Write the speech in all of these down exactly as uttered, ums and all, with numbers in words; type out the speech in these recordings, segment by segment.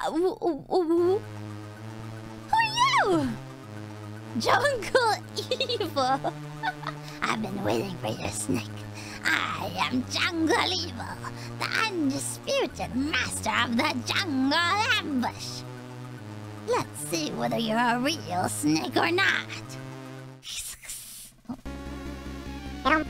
who, who, who are you? Jungle Evil. I've been waiting for your snake. I am Jungle Evil, the undisputed master of the jungle ambush. Let's see whether you're a real snake or not. Oh.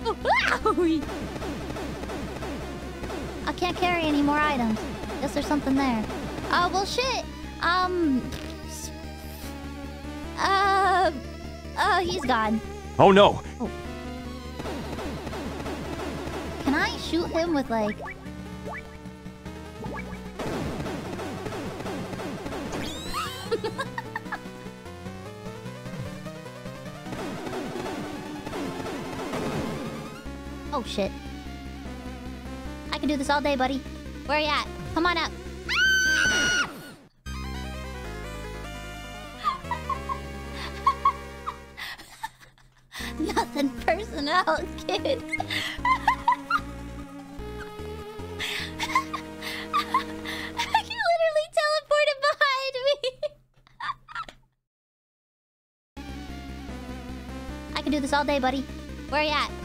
I can't carry any more items. Guess there's something there. Oh, well, shit. Um... Uh... Uh, he's gone. Oh, no. Oh. Can I shoot him with, like... Oh, shit. I can do this all day, buddy. Where are you at? Come on up. Nothing personal, kid. He literally teleported behind me. I can do this all day, buddy. Where are you at?